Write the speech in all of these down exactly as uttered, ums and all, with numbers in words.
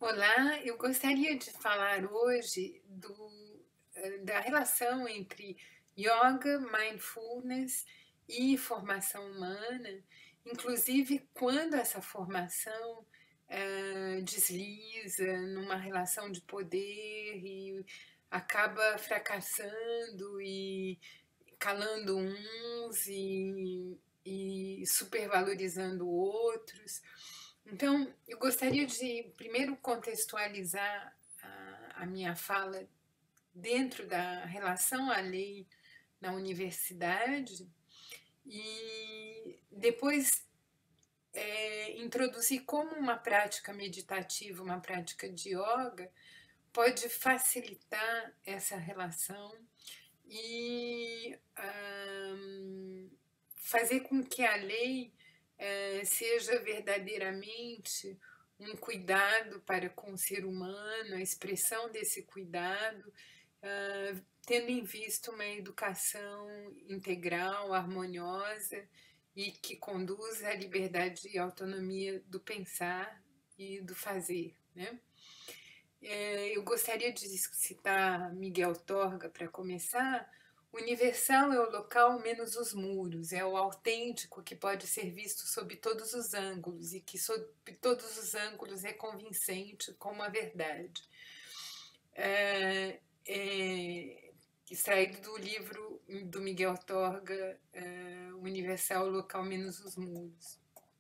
Olá, eu gostaria de falar hoje do, eh, da relação entre yoga, mindfulness e formação humana, inclusive quando essa formação eh, desliza numa relação de poder e acaba fracassando e calando uns e, e supervalorizando outros. Então, eu gostaria de primeiro contextualizar a, a minha fala dentro da relação à lei na universidade e depois é, introduzir como uma prática meditativa, uma prática de yoga, pode facilitar essa relação e hum, fazer com que a lei eh, seja verdadeiramente um cuidado para com o ser humano, a expressão desse cuidado, uh, tendo em vista uma educação integral, harmoniosa e que conduz à liberdade e autonomia do pensar e do fazer, né? Eu gostaria de citar Miguel Torga para começar. Universal é o local menos os muros, é o autêntico que pode ser visto sob todos os ângulos e que sob todos os ângulos é convincente como a verdade. É, é, extraído do livro do Miguel Torga, é, Universal é o local menos os muros.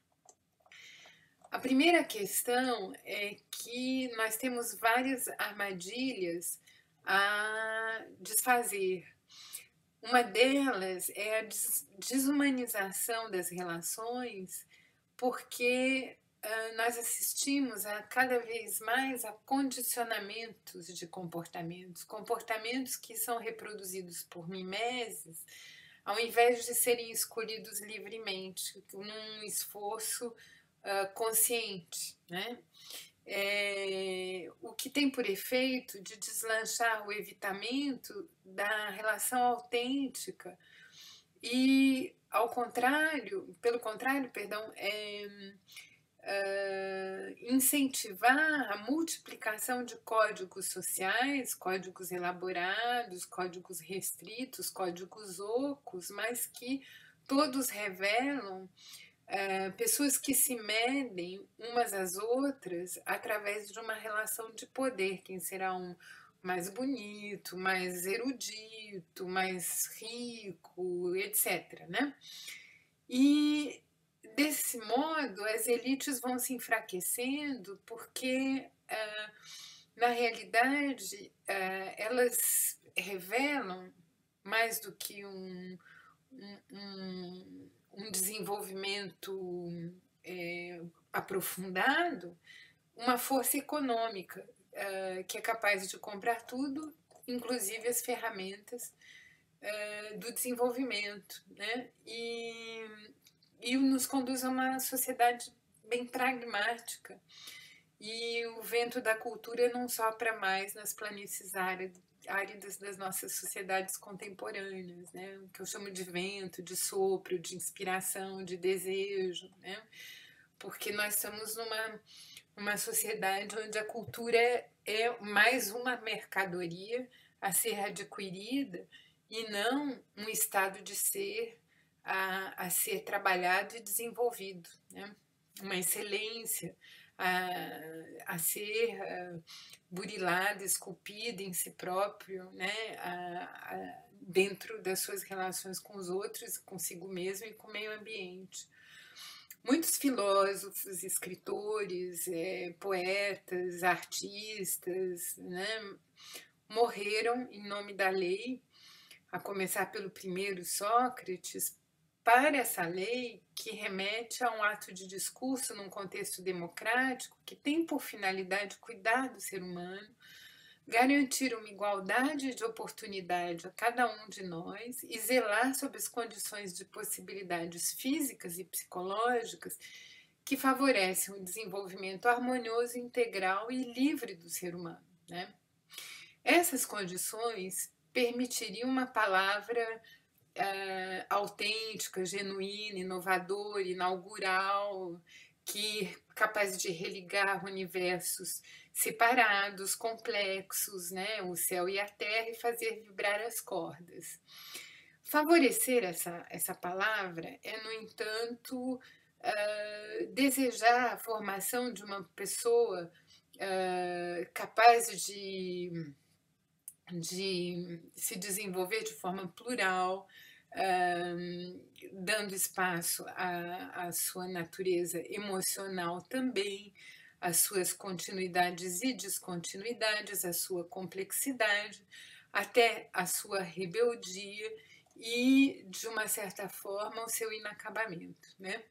A primeira questão é que nós temos várias armadilhas a desfazer. Uma delas é a desumanização das relações, porque uh, nós assistimos a cada vez mais a condicionamentos de comportamentos, comportamentos que são reproduzidos por mimeses, ao invés de serem escolhidos livremente, num esforço Uh, consciente, né? É, o que tem por efeito de deslanchar o evitamento da relação autêntica e, ao contrário, pelo contrário, perdão, é, uh, incentivar a multiplicação de códigos sociais, códigos elaborados, códigos restritos, códigos ocos, mas que todos revelam Uh, pessoas que se medem umas às outras através de uma relação de poder, quem será um mais bonito, mais erudito, mais rico, etcétera, né? E desse modo as elites vão se enfraquecendo porque, uh, na realidade, uh, elas revelam mais do que um, um, um um desenvolvimento é, aprofundado, uma força econômica uh, que é capaz de comprar tudo, inclusive as ferramentas uh, do desenvolvimento, né? E, e nos conduz a uma sociedade bem pragmática. E o vento da cultura não sopra mais nas planícies áridas áridas das nossas sociedades contemporâneas, né? O que eu chamo de vento, de sopro, de inspiração, de desejo, né? Porque nós estamos numa uma sociedade onde a cultura é mais uma mercadoria a ser adquirida e não um estado de ser a, a ser trabalhado e desenvolvido, né? Uma excelência a, a ser uh, burilada, esculpida em si próprio, né? a, a, dentro das suas relações com os outros, consigo mesmo e com o meio ambiente. Muitos filósofos, escritores, é, poetas, artistas, né? morreram em nome da lei, a começar pelo primeiro Sócrates, para essa lei que remete a um ato de discurso num contexto democrático que tem por finalidade cuidar do ser humano, garantir uma igualdade de oportunidade a cada um de nós e zelar sobre as condições de possibilidades físicas e psicológicas que favorecem o desenvolvimento harmonioso, integral e livre do ser humano, né? Essas condições permitiriam uma palavra Uh, autêntica, genuína, inovadora, inaugural, que capaz de religar universos separados, complexos, né, o céu e a terra, e fazer vibrar as cordas. Favorecer essa, essa palavra é, no entanto, uh, desejar a formação de uma pessoa uh, capaz de, de se desenvolver de forma plural, uh, dando espaço à, à sua natureza emocional também, às suas continuidades e descontinuidades, à sua complexidade, até a sua rebeldia e, de uma certa forma, o seu inacabamento, né?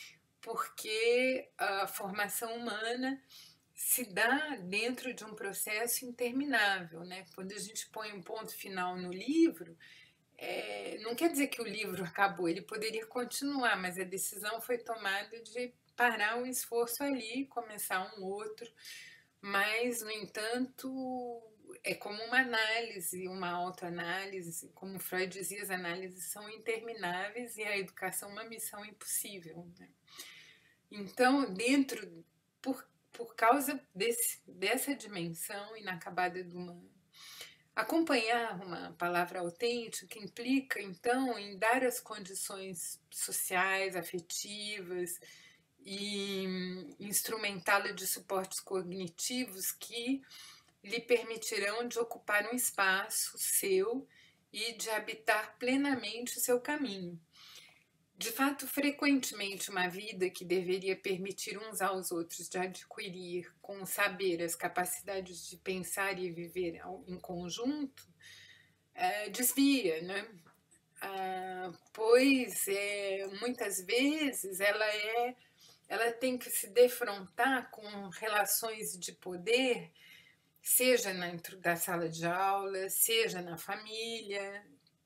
Porque a formação humana se dá dentro de um processo interminável, né? Quando a gente põe um ponto final no livro, é, não quer dizer que o livro acabou, ele poderia continuar, mas a decisão foi tomada de parar o esforço ali, começar um outro, mas, no entanto, é como uma análise, uma autoanálise, como Freud dizia, as análises são intermináveis e a educação é uma missão impossível, né? Então, dentro, por, por causa desse, dessa dimensão inacabada do humano, acompanhar uma palavra autêntica implica, então, em dar as condições sociais, afetivas e instrumentá-la de suportes cognitivos que lhe permitirão de ocupar um espaço seu e de habitar plenamente o seu caminho. De fato, frequentemente uma vida que deveria permitir uns aos outros de adquirir com o saber as capacidades de pensar e viver em conjunto, é, desvia, né? Ah, pois é, muitas vezes ela é, ela tem que se defrontar com relações de poder, seja dentro da sala de aula, seja na família,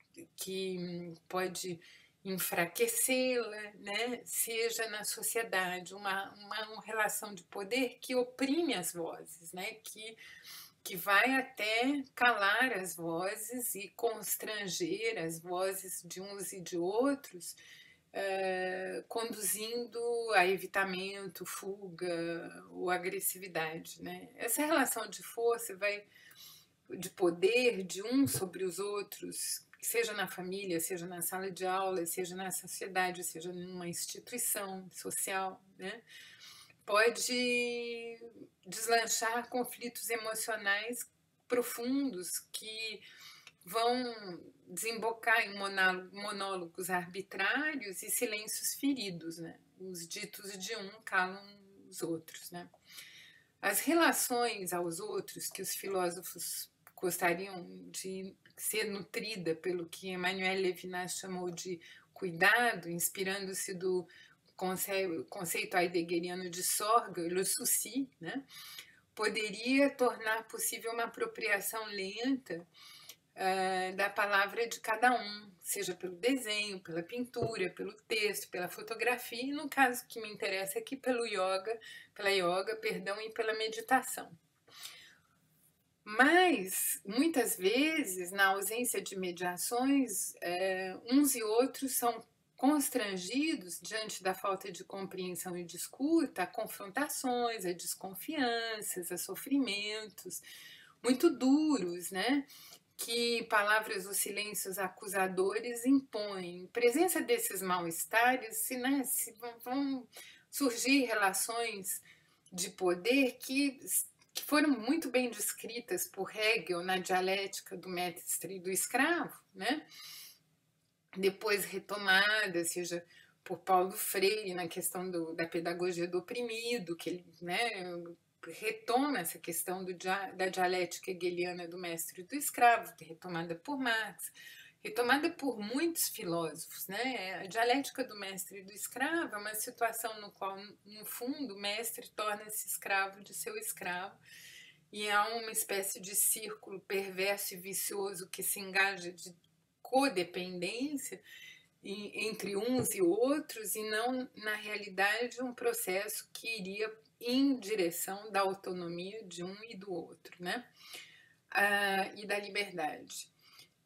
que pode enfraquecê-la, né? Seja na sociedade, uma, uma, uma relação de poder que oprime as vozes, né? que, que vai até calar as vozes e constranger as vozes de uns e de outros, uh, conduzindo a evitamento, fuga ou agressividade, né? Essa relação de força vai, de poder de uns sobre os outros, seja na família, seja na sala de aula, seja na sociedade, seja numa instituição social, né? Pode deslanchar conflitos emocionais profundos que vão desembocar em monólogos arbitrários e silêncios feridos, né? Os ditos de um calam os outros, né? As relações aos outros que os filósofos gostariam de ser nutrida pelo que Emmanuel Levinas chamou de cuidado, inspirando-se do conceito heideggeriano de Sorge, le souci, né? Poderia tornar possível uma apropriação lenta uh, da palavra de cada um, seja pelo desenho, pela pintura, pelo texto, pela fotografia, e no caso que me interessa aqui, pelo yoga, pela yoga, perdão, e pela meditação. Mas, muitas vezes, na ausência de mediações, é, uns e outros são constrangidos, diante da falta de compreensão e de escuta, a confrontações, a desconfianças, a sofrimentos muito duros, né? Que palavras ou silêncios acusadores impõem. Em presença desses mal-estares, se, né, se vão, vão surgir relações de poder que que foram muito bem descritas por Hegel na dialética do mestre e do escravo, né? Depois retomadas, seja por Paulo Freire na questão do, da pedagogia do oprimido, que ele, né, retoma essa questão do, da dialética hegeliana do mestre e do escravo, retomada por Marx, retomada por muitos filósofos, né? A dialética do mestre e do escravo é uma situação no qual, no fundo, o mestre torna-se escravo de seu escravo, e há uma espécie de círculo perverso e vicioso que se engaja de codependência entre uns e outros, e não, na realidade, um processo que iria em direção da autonomia de um e do outro, né? Ah, e da liberdade.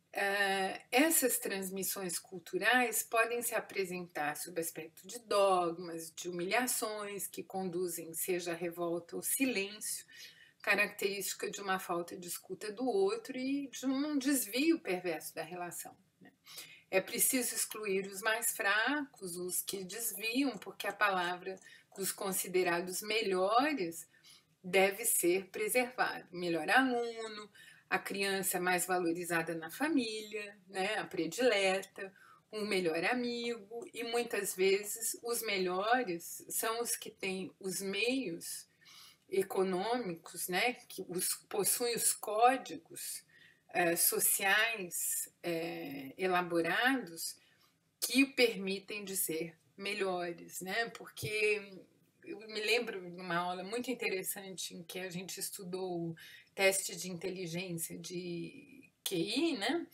Uh, essas transmissões culturais podem se apresentar sob aspecto de dogmas, de humilhações que conduzem seja a revolta ou silêncio, característica de uma falta de escuta do outro e de um desvio perverso da relação. Né? É preciso excluir os mais fracos, os que desviam, porque a palavra dos considerados melhores deve ser preservada. Melhor aluno, a criança mais valorizada na família, né, a predileta, um melhor amigo, e muitas vezes os melhores são os que têm os meios econômicos, né, que os, possuem os códigos eh, sociais eh, elaborados que o permitem dizer melhores, né, porque eu me lembro de uma aula muito interessante em que a gente estudou teste de inteligência de Q I, né?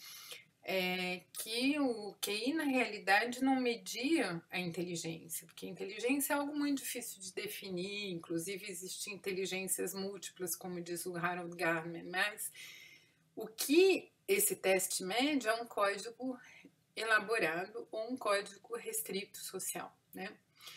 É, que o Q I, na realidade, não media a inteligência, porque a inteligência é algo muito difícil de definir, inclusive existem inteligências múltiplas, como diz o Harold Gardner, mas o que esse teste mede é um código elaborado ou um código restrito social, né?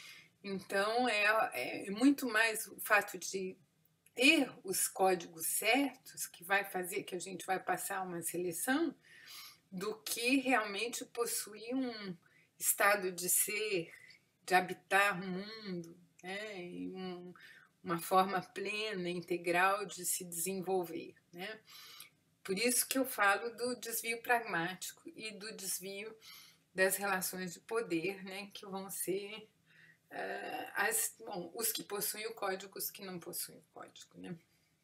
Então, é, é muito mais o fato de ter os códigos certos que vai fazer que a gente vai passar uma seleção do que realmente possuir um estado de ser, de habitar o mundo, né? E um, uma forma plena, integral de se desenvolver, né? Por isso que eu falo do desvio pragmático e do desvio das relações de poder, né? Que vão ser Uh, as, bom, os que possuem o código, os que não possuem o código. Né?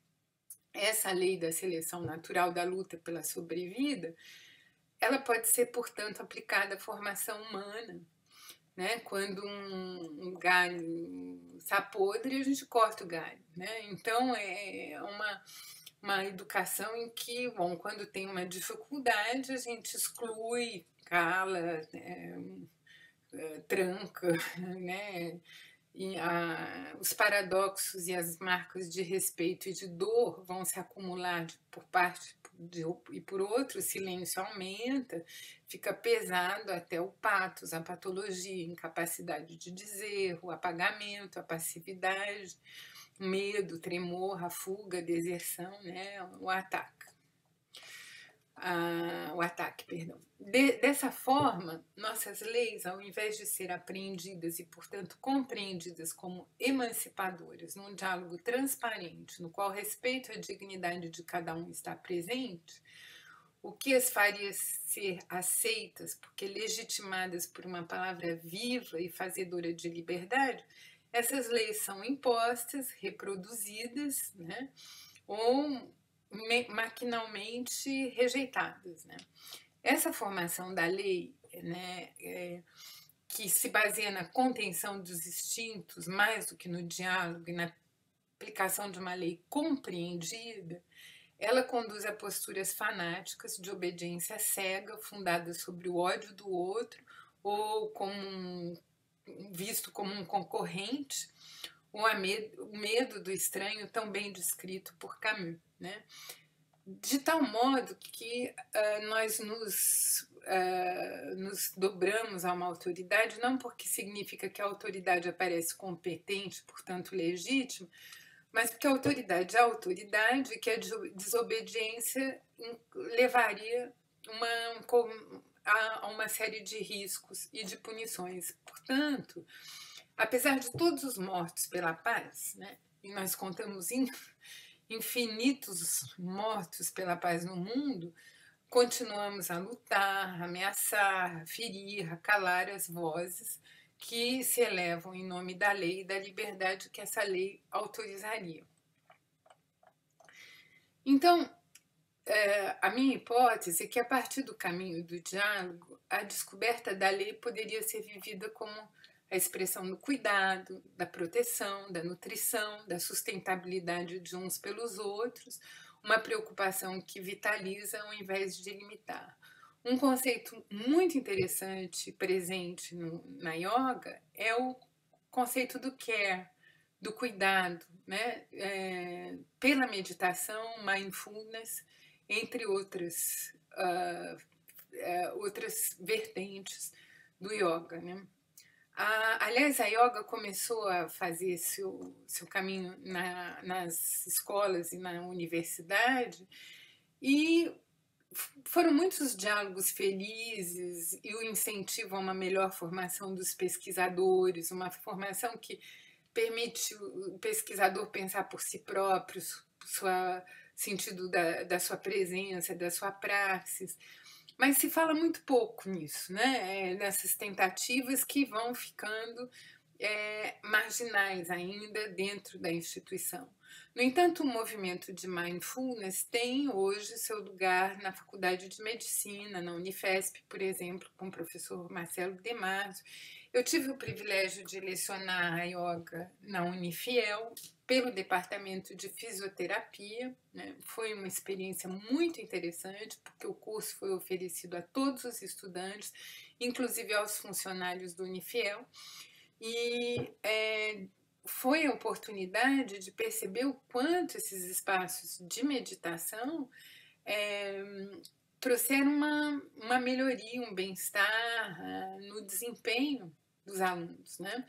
Essa lei da seleção natural da luta pela sobrevida, ela pode ser, portanto, aplicada à formação humana. Né? Quando um, um galho está podre, a gente corta o galho. Né? Então, é uma, uma educação em que, bom, quando tem uma dificuldade, a gente exclui, cala, é, tranca, né? E a, os paradoxos e as marcas de respeito e de dor vão se acumular de, por parte de, e por outro, o silêncio aumenta, fica pesado até o patos, a patologia, a incapacidade de dizer, o apagamento, a passividade, o medo, o tremor, a fuga, a deserção, né? O ataque. Ah, o ataque, perdão. De, dessa forma, nossas leis, ao invés de ser apreendidas e, portanto, compreendidas como emancipadoras, num diálogo transparente, no qual respeito à dignidade de cada um está presente, o que as faria ser aceitas, porque legitimadas por uma palavra viva e fazedora de liberdade, essas leis são impostas, reproduzidas, né, ou maquinalmente rejeitadas. Né? Essa formação da lei, né, é, que se baseia na contenção dos instintos mais do que no diálogo e na aplicação de uma lei compreendida, ela conduz a posturas fanáticas de obediência cega, fundadas sobre o ódio do outro ou como um, visto como um concorrente, ou a medo, o medo do estranho, tão bem descrito por Camus. Né? De tal modo que uh, nós nos, uh, nos dobramos a uma autoridade, não porque significa que a autoridade aparece competente, portanto legítima, mas porque a autoridade é a autoridade, que a desobediência levaria uma, a uma série de riscos e de punições. Portanto, apesar de todos os mortos pela paz, né, e nós contamos em infinitos mortos pela paz no mundo, continuamos a lutar, a ameaçar, a ferir, a calar as vozes que se elevam em nome da lei e da liberdade que essa lei autorizaria. Então, é, a minha hipótese é que, a partir do caminho do diálogo, a descoberta da lei poderia ser vivida como a expressão do cuidado, da proteção, da nutrição, da sustentabilidade de uns pelos outros, uma preocupação que vitaliza ao invés de limitar. Um conceito muito interessante presente no, na yoga é o conceito do care, do cuidado, né? É, pela meditação, mindfulness, entre outras uh, uh, outras vertentes do yoga, né? A, aliás, a yoga começou a fazer seu, seu caminho na, nas escolas e na universidade, e foram muitos diálogos felizes e o incentivo a uma melhor formação dos pesquisadores, uma formação que permite o pesquisador pensar por si próprio, sua sentido da, da sua presença, da sua praxis. Mas se fala muito pouco nisso, né? É, nessas tentativas que vão ficando é, marginais ainda dentro da instituição. No entanto, o movimento de mindfulness tem hoje seu lugar na Faculdade de Medicina, na Unifesp, por exemplo, com o professor Marcelo Demarzo. Eu tive o privilégio de lecionar a yoga na Unifiel, pelo departamento de fisioterapia, né? Foi uma experiência muito interessante, porque o curso foi oferecido a todos os estudantes, inclusive aos funcionários do Unifiel, e é, foi a oportunidade de perceber o quanto esses espaços de meditação é, trouxeram uma, uma melhoria, um bem-estar uh, no desempenho dos alunos, né?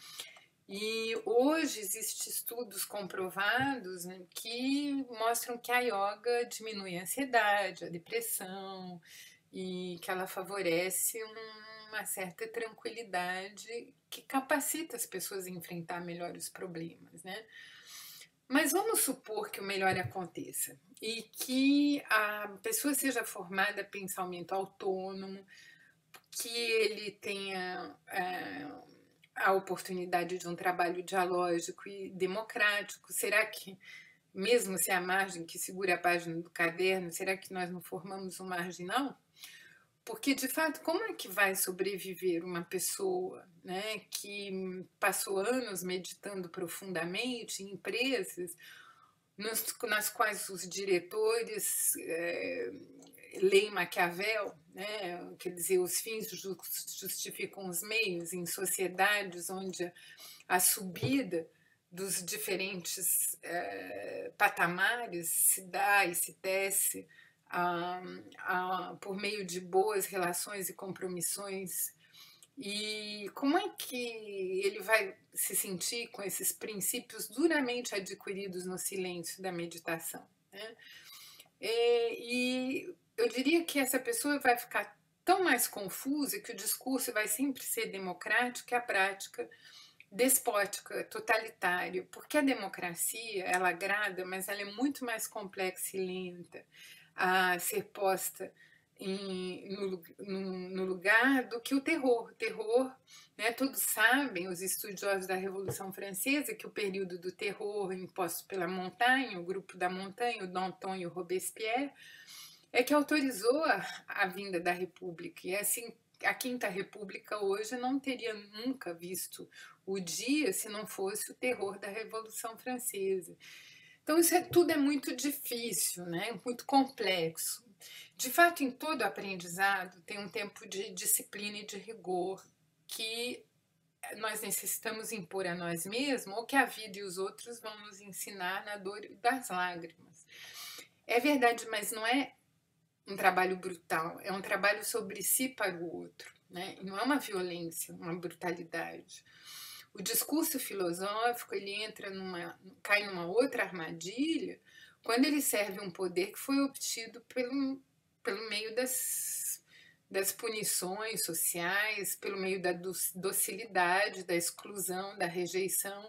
E hoje existem estudos comprovados, né, que mostram que a yoga diminui a ansiedade, a depressão, e que ela favorece uma certa tranquilidade que capacita as pessoas a enfrentar melhor os problemas, né? Mas vamos supor que o melhor aconteça e que a pessoa seja formada a pensamento autônomo, que ele tenha é, a oportunidade de um trabalho dialógico e democrático. Será que, mesmo se é a margem que segura a página do caderno, será que nós não formamos um marginal? Porque, de fato, como é que vai sobreviver uma pessoa, né, que passou anos meditando profundamente em empresas nos, nas quais os diretores é, leem Maquiavel, né, quer dizer, os fins justificam os meios, em sociedades onde a subida dos diferentes é, patamares se dá e se tece Ah, ah, por meio de boas relações e compromissões, e como é que ele vai se sentir com esses princípios duramente adquiridos no silêncio da meditação, né? E, e eu diria que essa pessoa vai ficar tão mais confusa que o discurso vai sempre ser democrático e a prática despótica, totalitária, porque a democracia, ela agrada, mas ela é muito mais complexa e lenta a ser posta em, no, no, no lugar do que o terror. O terror, né, todos sabem, os estudiosos da Revolução Francesa, que o período do terror imposto pela Montanha, o grupo da Montanha, o Danton e o Robespierre, é que autorizou a, a vinda da República. E assim, a Quinta República hoje não teria nunca visto o dia se não fosse o terror da Revolução Francesa. Então, isso é, tudo é muito difícil, né? Muito complexo. De fato, em todo aprendizado, tem um tempo de disciplina e de rigor que nós necessitamos impor a nós mesmos, ou que a vida e os outros vão nos ensinar na dor das lágrimas. É verdade, mas não é um trabalho brutal, é um trabalho sobre si para o outro, né? E não é uma violência, uma brutalidade. O discurso filosófico, ele entra numa, cai numa outra armadilha quando ele serve um poder que foi obtido pelo, pelo meio das, das punições sociais, pelo meio da docilidade, da exclusão, da rejeição.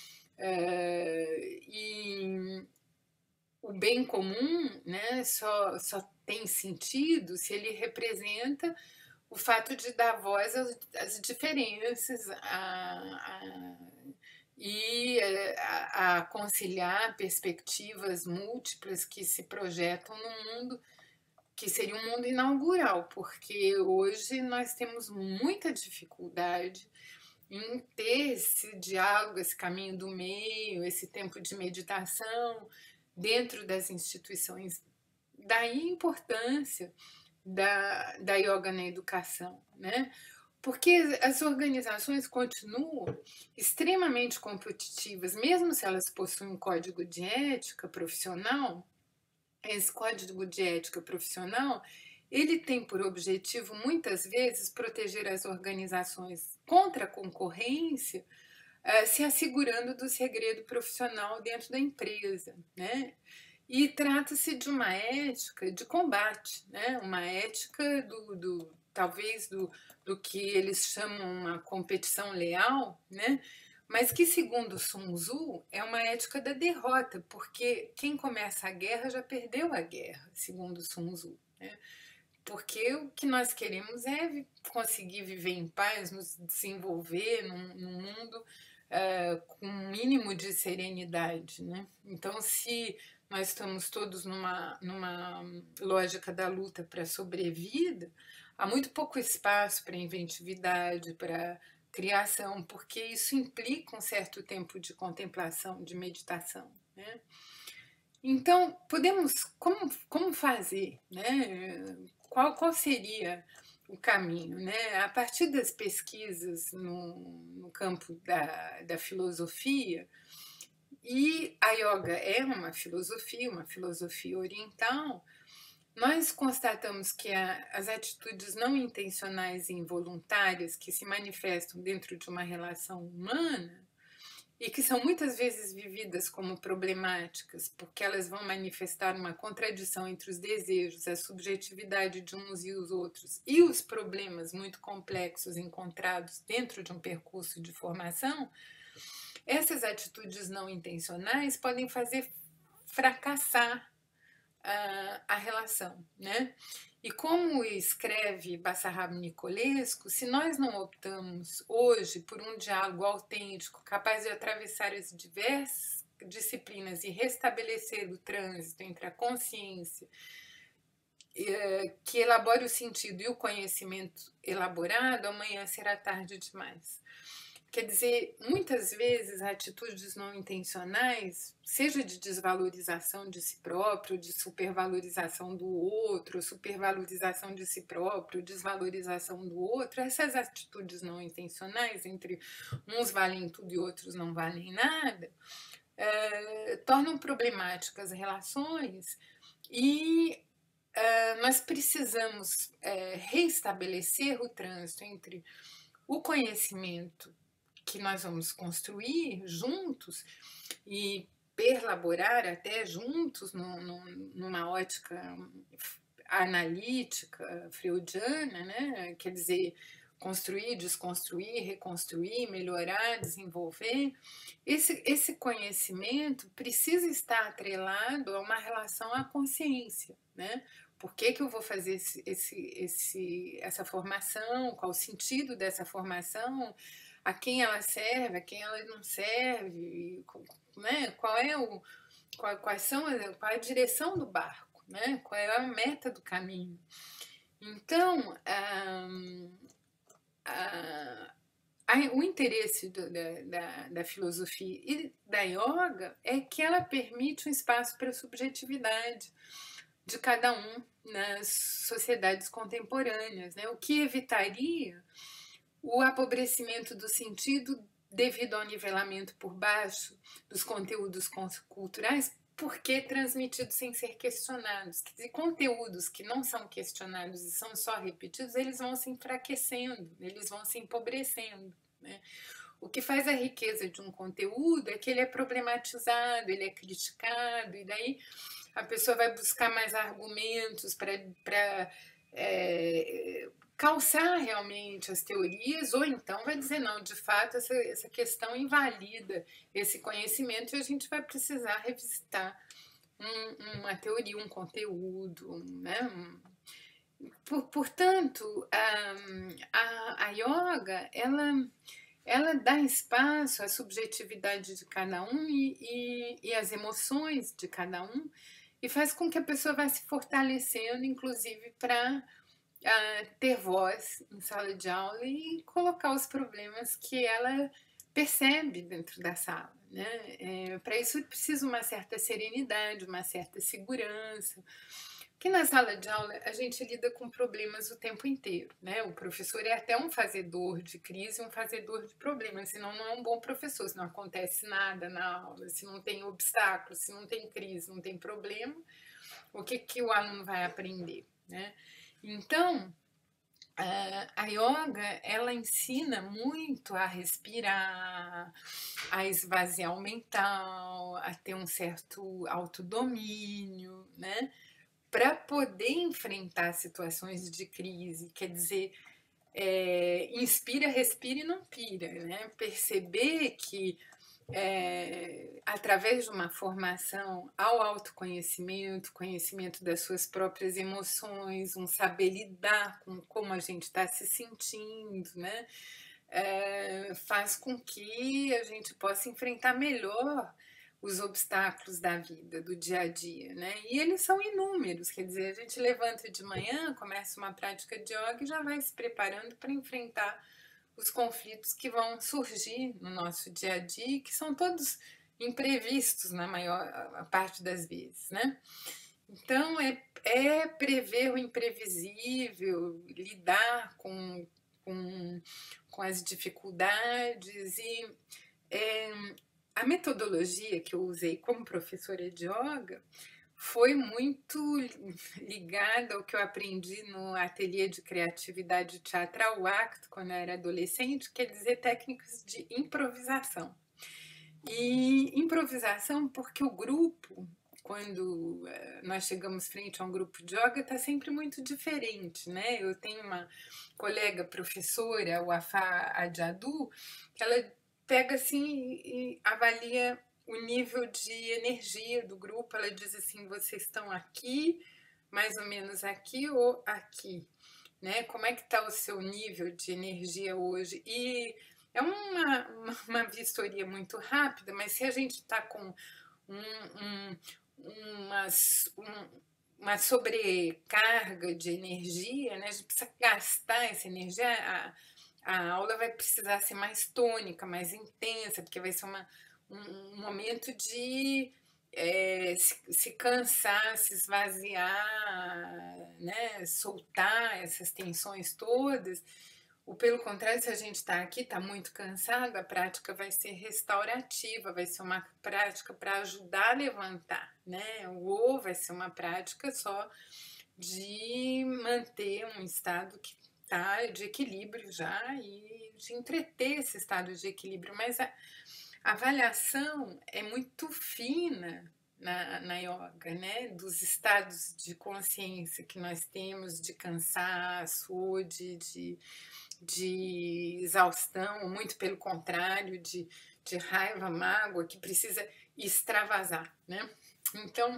Uh, e o bem comum, né, só, só tem sentido se ele representa o fato de dar voz às, às diferenças a, a, e a, a conciliar perspectivas múltiplas que se projetam no mundo, que seria um mundo inaugural, porque hoje nós temos muita dificuldade em ter esse diálogo, esse caminho do meio, esse tempo de meditação dentro das instituições. Daí a importância Da, da yoga na educação, né? Porque as organizações continuam extremamente competitivas, mesmo se elas possuem um código de ética profissional. Esse código de ética profissional, ele tem por objetivo, muitas vezes, proteger as organizações contra a concorrência, eh, se assegurando do segredo profissional dentro da empresa, né? E trata-se de uma ética de combate, né? Uma ética do, do talvez do, do que eles chamam uma competição leal, né? Mas que, segundo Sun Tzu, é uma ética da derrota, porque quem começa a guerra já perdeu a guerra, segundo Sun Tzu, né? Porque o que nós queremos é conseguir viver em paz, nos desenvolver num, num mundo uh, com um mínimo de serenidade, né? Então, se nós estamos todos numa, numa lógica da luta para a sobrevida, há muito pouco espaço para inventividade, para criação, porque isso implica um certo tempo de contemplação, de meditação, né? Então, podemos, como, como fazer, né? Qual, qual seria o caminho, né? A partir das pesquisas no, no campo da, da filosofia, e a yoga é uma filosofia, uma filosofia oriental, nós constatamos que a, as atitudes não intencionais e involuntárias que se manifestam dentro de uma relação humana e que são muitas vezes vividas como problemáticas, porque elas vão manifestar uma contradição entre os desejos, a subjetividade de uns e os outros e os problemas muito complexos encontrados dentro de um percurso de formação, essas atitudes não intencionais podem fazer fracassar a, a relação, né? E como escreve Basarab Nicolescu, se nós não optamos hoje por um diálogo autêntico, capaz de atravessar as diversas disciplinas e restabelecer o trânsito entre a consciência que elabore o sentido e o conhecimento elaborado, amanhã será tarde demais. Quer dizer, muitas vezes atitudes não intencionais, seja de desvalorização de si próprio, de supervalorização do outro, supervalorização de si próprio, desvalorização do outro, essas atitudes não intencionais, entre uns valem tudo e outros não valem nada, é, tornam problemáticas as relações e é, nós precisamos é, reestabelecer o trânsito entre o conhecimento que nós vamos construir juntos e perlaborar até juntos no, no, numa ótica analítica freudiana, né? Quer dizer, construir, desconstruir, reconstruir, melhorar, desenvolver. Esse, esse conhecimento precisa estar atrelado a uma relação à consciência, né? Por que, que eu vou fazer esse, esse, esse, essa formação? Qual o sentido dessa formação? A quem ela serve, a quem ela não serve, né? Qual é o, qual, quais são, qual é a direção do barco, né? Qual é a meta do caminho. Então, ah, ah, o interesse do, da, da, da filosofia e da yoga é que ela permite um espaço para a subjetividade de cada um nas sociedades contemporâneas, né? O que evitaria o apobrecimento do sentido devido ao nivelamento por baixo dos conteúdos culturais, porque transmitidos sem ser questionados. E conteúdos que não são questionados e são só repetidos, eles vão se enfraquecendo, eles vão se empobrecendo, né? O que faz a riqueza de um conteúdo é que ele é problematizado, ele é criticado, e daí a pessoa vai buscar mais argumentos para é, calçar realmente as teorias, ou então vai dizer, não, de fato, essa, essa questão invalida esse conhecimento e a gente vai precisar revisitar um, uma teoria, um conteúdo, né? Por, portanto, a, a, a yoga, ela, ela dá espaço à subjetividade de cada um e, e, e às emoções de cada um e faz com que a pessoa vá se fortalecendo, inclusive para Uh, ter voz em sala de aula e colocar os problemas que ela percebe dentro da sala, né? É, para isso precisa uma certa serenidade, uma certa segurança, que na sala de aula a gente lida com problemas o tempo inteiro, né? O professor é até um fazedor de crise, um fazedor de problemas, senão não é um bom professor, se não acontece nada na aula, se não tem obstáculos, se não tem crise, não tem problema, o que, que o aluno vai aprender, né? Então, a yoga, ela ensina muito a respirar, a esvaziar o mental, a ter um certo autodomínio, né? Para poder enfrentar situações de crise, quer dizer, é, inspira, respira e não pira, né? Perceber que é, através de uma formação ao autoconhecimento, conhecimento das suas próprias emoções, um saber lidar com como a gente está se sentindo, né? É, faz com que a gente possa enfrentar melhor os obstáculos da vida, do dia a dia, né? E eles são inúmeros, quer dizer, a gente levanta de manhã, começa uma prática de yoga e já vai se preparando para enfrentar os conflitos que vão surgir no nosso dia a dia, que são todos imprevistos na maior a parte das vezes, né? Então é, é prever o imprevisível, lidar com, com, com as dificuldades e é, a metodologia que eu usei como professora de yoga foi muito ligada ao que eu aprendi no ateliê de criatividade teatral Acto, quando eu era adolescente, quer dizer, técnicas de improvisação. E improvisação porque o grupo, quando nós chegamos frente a um grupo de yoga, está sempre muito diferente, né? Eu tenho uma colega professora, o Afá Adjadu, que ela pega assim e avalia o nível de energia do grupo. Ela diz assim, vocês estão aqui, mais ou menos aqui ou aqui, né? Como é que está o seu nível de energia hoje? E é uma, uma, uma vistoria muito rápida, mas se a gente está com um, um, umas, um, uma sobrecarga de energia, né? A gente precisa gastar essa energia, a, a aula vai precisar ser mais tônica, mais intensa, porque vai ser uma, um, um momento de é, se, se cansar, se esvaziar, né? Soltar essas tensões todas. Ou pelo contrário, se a gente está aqui, está muito cansado, a prática vai ser restaurativa, vai ser uma prática para ajudar a levantar, né? Ou vai ser uma prática só de manter um estado que está de equilíbrio já e de entreter esse estado de equilíbrio. Mas a, a avaliação é muito fina na, na yoga, né? Dos estados de consciência que nós temos, de cansaço ou de, de de exaustão, muito pelo contrário, de, de raiva, mágoa, que precisa extravasar, né? Então,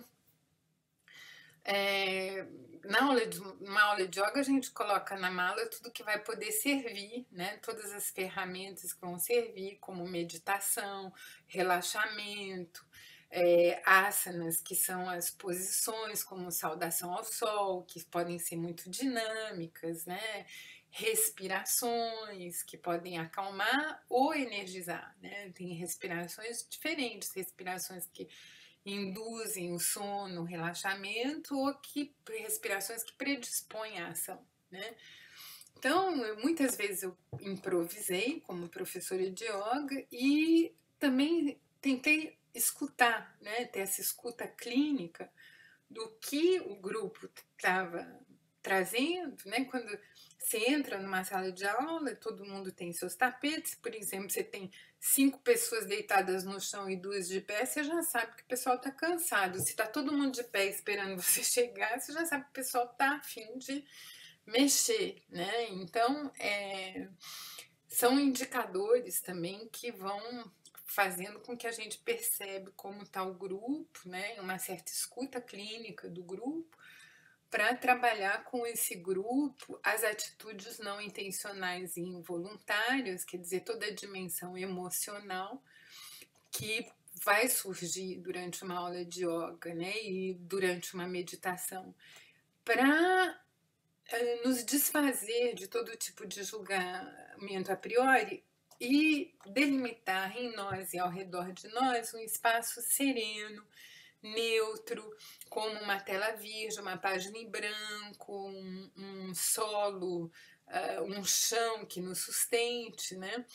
é, na aula de, uma aula de yoga, a gente coloca na mala tudo que vai poder servir, né? Todas as ferramentas que vão servir, como meditação, relaxamento, é, asanas, que são as posições, como saudação ao sol, que podem ser muito dinâmicas, né? Respirações que podem acalmar ou energizar, né? Tem respirações diferentes, respirações que induzem o sono, o relaxamento, ou que respirações que predispõem à ação, né? Então, eu, muitas vezes eu improvisei como professora de yoga e também tentei escutar, né? Ter essa escuta clínica do que o grupo estava trazendo, né? Quando você entra numa sala de aula, todo mundo tem seus tapetes, por exemplo, você tem cinco pessoas deitadas no chão e duas de pé, você já sabe que o pessoal está cansado. Se está todo mundo de pé esperando você chegar, você já sabe que o pessoal está afim de mexer, né? Então, é, são indicadores também que vão fazendo com que a gente percebe como está o grupo, né? Uma certa escuta clínica do grupo, para trabalhar com esse grupo as atitudes não intencionais e involuntárias, quer dizer, toda a dimensão emocional que vai surgir durante uma aula de yoga, né, e durante uma meditação, para uh, nos desfazer de todo tipo de julgamento a priori e delimitar em nós e ao redor de nós um espaço sereno, neutro, como uma tela virgem, uma página em branco, um, um solo, uh, um chão que nos sustente, né?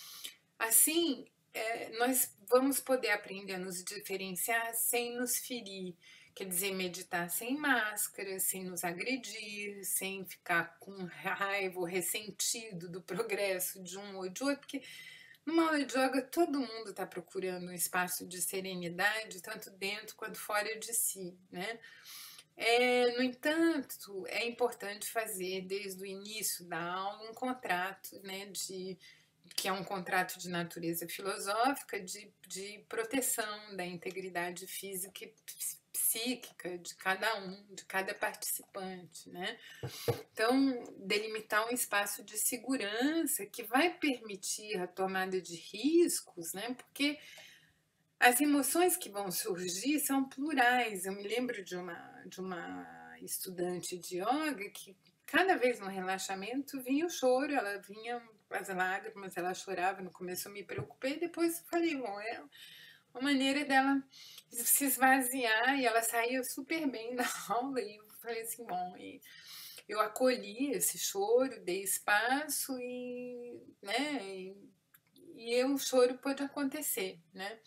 Assim, é, nós vamos poder aprender a nos diferenciar sem nos ferir. quer dizer, meditar sem máscara, sem nos agredir, sem ficar com raiva ou ressentido do progresso de um ou de outro, porque numa aula de yoga todo mundo está procurando um espaço de serenidade, tanto dentro quanto fora de si, né? É, no entanto, é importante fazer desde o início da aula um contrato, né, de, que é um contrato de natureza filosófica de, de proteção da integridade física e psíquica de cada um, de cada participante, né? Então, delimitar um espaço de segurança que vai permitir a tomada de riscos, né? Porque as emoções que vão surgir são plurais. Eu me lembro de uma, de uma estudante de yoga que cada vez no relaxamento vinha o choro, ela vinha as lágrimas, ela chorava. No começo eu me preocupei, depois falei, bom, é uma maneira dela se esvaziar, e ela saía super bem da aula, e eu falei assim, bom, e eu acolhi esse choro, dei espaço e, né, e, e o choro pôde acontecer, né?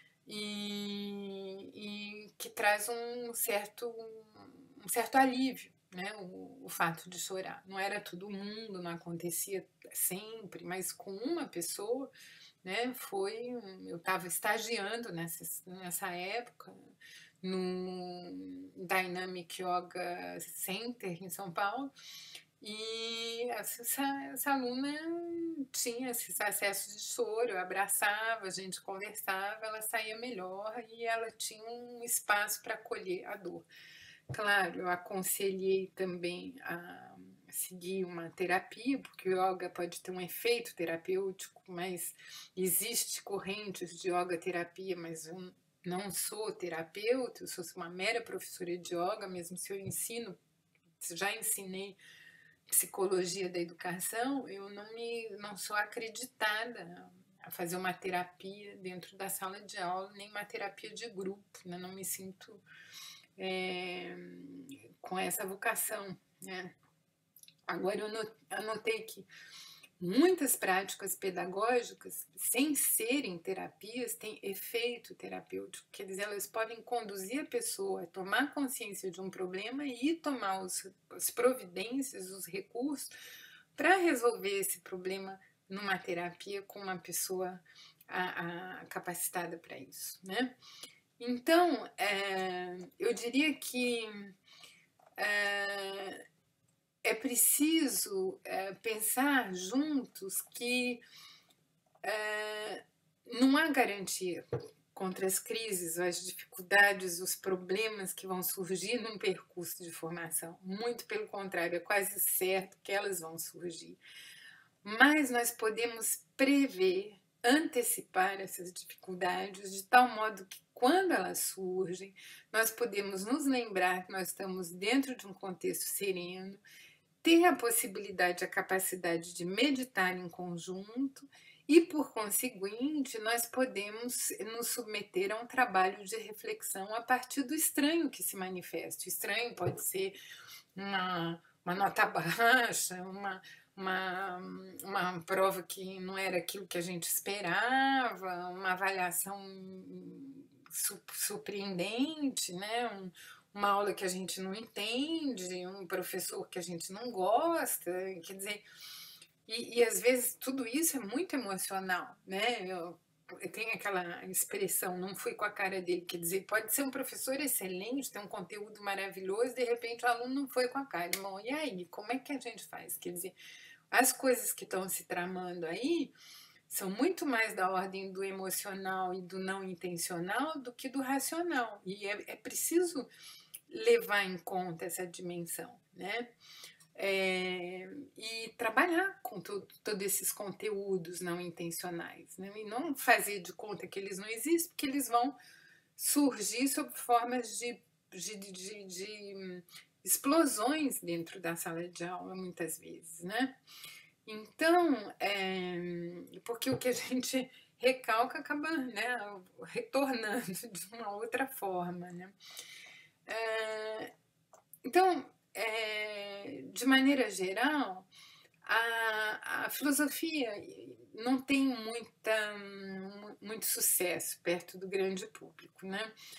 E, e que traz um certo, um certo alívio, né? O, o fato de chorar. Não era todo mundo, não acontecia sempre, mas com uma pessoa, né? Foi, eu estava estagiando nessa, nessa época no Dynamic Yoga Center em São Paulo. E essa, essa aluna tinha esses acessos de choro, eu abraçava, a gente conversava, ela saía melhor e ela tinha um espaço para acolher a dor. Claro, eu aconselhei também a seguir uma terapia, porque o yoga pode ter um efeito terapêutico, mas existe correntes de yoga terapia, mas eu não sou terapeuta, eu sou uma mera professora de yoga, mesmo se eu ensino, já ensinei psicologia da educação, eu não me não sou acreditada a fazer uma terapia dentro da sala de aula, nem uma terapia de grupo, né? Não me sinto é, com essa vocação, né? Agora eu anotei que muitas práticas pedagógicas, sem serem terapias, têm efeito terapêutico, quer dizer, elas podem conduzir a pessoa a tomar consciência de um problema e tomar os, as providências, os recursos para resolver esse problema numa terapia com uma pessoa a, a, capacitada para isso, né? Então, é, eu diria que é, é preciso é, pensar juntos que é, não há garantia contra as crises, as dificuldades, os problemas que vão surgir num percurso de formação. Muito pelo contrário, é quase certo que elas vão surgir. Mas nós podemos prever, antecipar essas dificuldades de tal modo que quando elas surgem, nós podemos nos lembrar que nós estamos dentro de um contexto sereno, ter a possibilidade, a capacidade de meditar em conjunto e, por conseguinte, nós podemos nos submeter a um trabalho de reflexão a partir do estranho que se manifesta. O estranho pode ser uma, uma nota baixa, uma, uma, uma prova que não era aquilo que a gente esperava, uma avaliação surpreendente, né? Um, uma aula que a gente não entende, um professor que a gente não gosta, quer dizer, e, e às vezes tudo isso é muito emocional, né? Eu, eu tenho aquela expressão, não fui com a cara dele, quer dizer, pode ser um professor excelente, ter um conteúdo maravilhoso, de repente o aluno não foi com a cara. Bom, e aí, como é que a gente faz? Quer dizer, as coisas que estão se tramando aí são muito mais da ordem do emocional e do não intencional do que do racional, e é, é preciso levar em conta essa dimensão, né? É, e trabalhar com todos esses conteúdos não intencionais, né? E não fazer de conta que eles não existem, porque eles vão surgir sob formas de, de, de, de explosões dentro da sala de aula, muitas vezes, né? Então, é, porque o que a gente recalca acaba, né, retornando de uma outra forma, né? É, então, é, de maneira geral, a, a filosofia não tem muita, muito sucesso perto do grande público, né?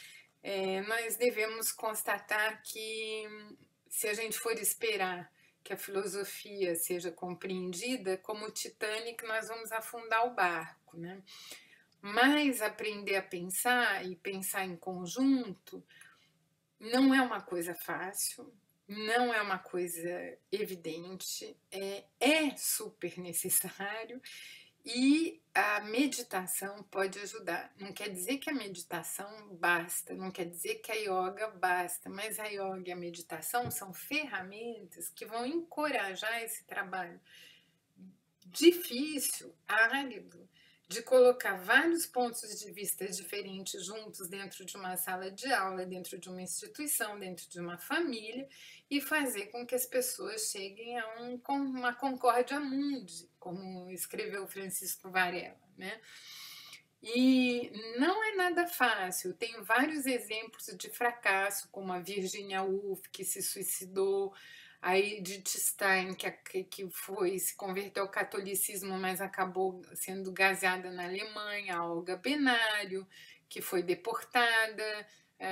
É, nós devemos constatar que, se a gente for esperar que a filosofia seja compreendida, como o Titanic, nós vamos afundar o barco, né? Mas aprender a pensar e pensar em conjunto não é uma coisa fácil, não é uma coisa evidente, é, é super necessário. E a meditação pode ajudar. Não quer dizer que a meditação basta, não quer dizer que a yoga basta, mas a yoga e a meditação são ferramentas que vão encorajar esse trabalho difícil, árido, de colocar vários pontos de vista diferentes juntos dentro de uma sala de aula, dentro de uma instituição, dentro de uma família, e fazer com que as pessoas cheguem a um, uma concórdia mundi, como escreveu Francisco Varela, né? E não é nada fácil. Tem vários exemplos de fracasso, como a Virginia Woolf, que se suicidou, a Edith Stein, que, que foi, se converteu ao catolicismo, mas acabou sendo gaseada na Alemanha, a Olga Benário, que foi deportada,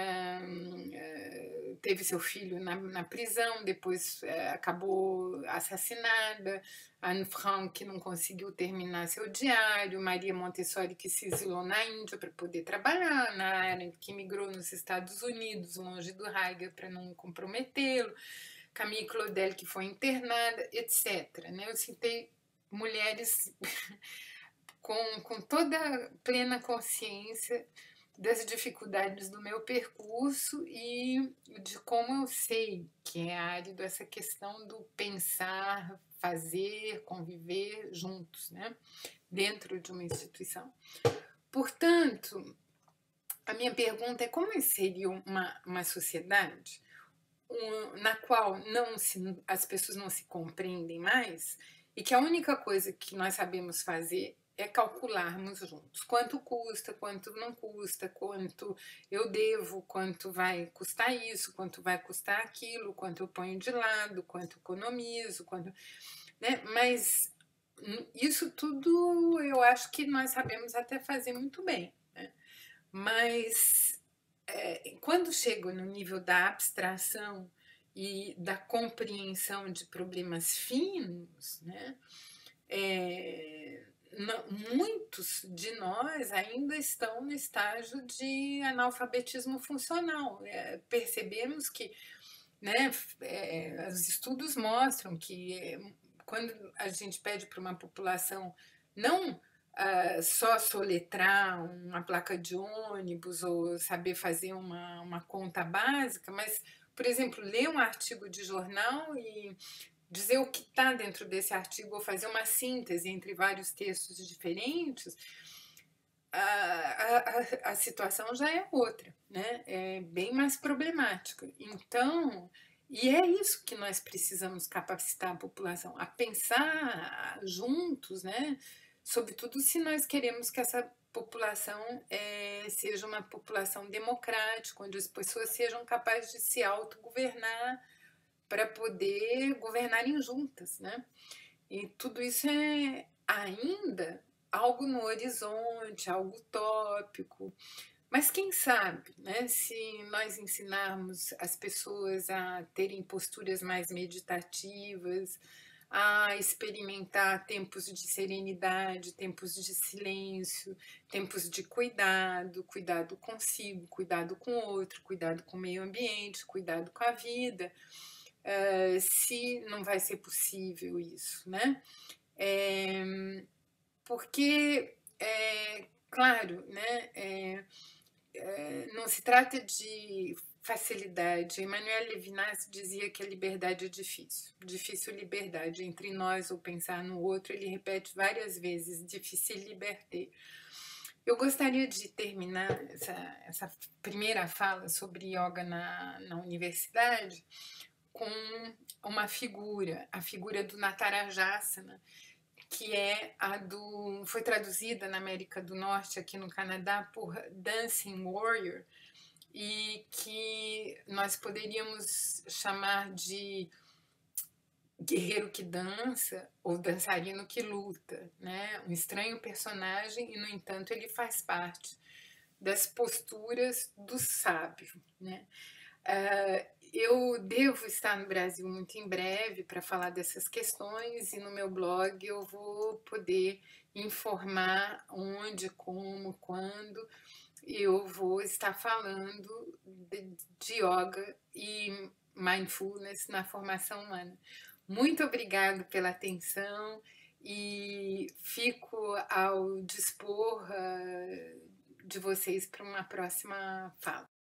uh, teve seu filho na, na prisão, depois uh, acabou assassinada, Anne Frank, que não conseguiu terminar seu diário, Maria Montessori, que se exilou na Índia para poder trabalhar na área, que migrou nos Estados Unidos, longe do Heidegger, para não comprometê-lo, Camille Claudel, que foi internada, etcétera. Né? Eu citei mulheres com, com toda a plena consciência das dificuldades do meu percurso e de como eu sei que é árido essa questão do pensar, fazer, conviver juntos, né? Dentro de uma instituição. Portanto, a minha pergunta é como seria uma, uma sociedade na qual não se, as pessoas não se compreendem mais e que a única coisa que nós sabemos fazer é calcularmos juntos quanto custa, quanto não custa, quanto eu devo, quanto vai custar isso, quanto vai custar aquilo, quanto eu ponho de lado, quanto economizo, quanto, né? Mas isso tudo eu acho que nós sabemos até fazer muito bem, né? Mas é, quando chego no nível da abstração e da compreensão de problemas finos, né, é, não, muitos de nós ainda estão no estágio de analfabetismo funcional. É, percebemos que, né, é, os estudos mostram que é, quando a gente pede para uma população não Uh, só soletrar uma placa de ônibus ou saber fazer uma, uma conta básica, mas, por exemplo, ler um artigo de jornal e dizer o que está dentro desse artigo ou fazer uma síntese entre vários textos diferentes, a, a, a situação já é outra, né? É bem mais problemática. Então, e é isso que nós precisamos capacitar a população, a pensar juntos, né? Sobretudo se nós queremos que essa população é, seja uma população democrática, onde as pessoas sejam capazes de se autogovernar para poder governarem juntas, né? E tudo isso é ainda algo no horizonte, algo utópico. Mas quem sabe, né, se nós ensinarmos as pessoas a terem posturas mais meditativas, a experimentar tempos de serenidade, tempos de silêncio, tempos de cuidado, cuidado consigo, cuidado com o outro, cuidado com o meio ambiente, cuidado com a vida, uh, se não vai ser possível isso, né? É, porque, é, claro, né, é, é, não se trata de facilidade. Emmanuel Levinas dizia que a liberdade é difícil. Difícil liberdade. Entre nós ou pensar no outro, ele repete várias vezes, difícil liberté. Eu gostaria de terminar essa, essa primeira fala sobre yoga na, na universidade com uma figura, a figura do Natarajasana, que é a do, foi traduzida na América do Norte, aqui no Canadá, por Dancing Warrior, e que nós poderíamos chamar de guerreiro que dança ou dançarino que luta, né? Um estranho personagem e, no entanto, ele faz parte das posturas do sábio, né? Uh, eu devo estar no Brasil muito em breve para falar dessas questões, e no meu blog eu vou poder informar onde, como, quando eu vou estar falando de, de yoga e mindfulness na formação humana. Muito obrigado pela atenção e fico ao dispor uh, de vocês para uma próxima fala.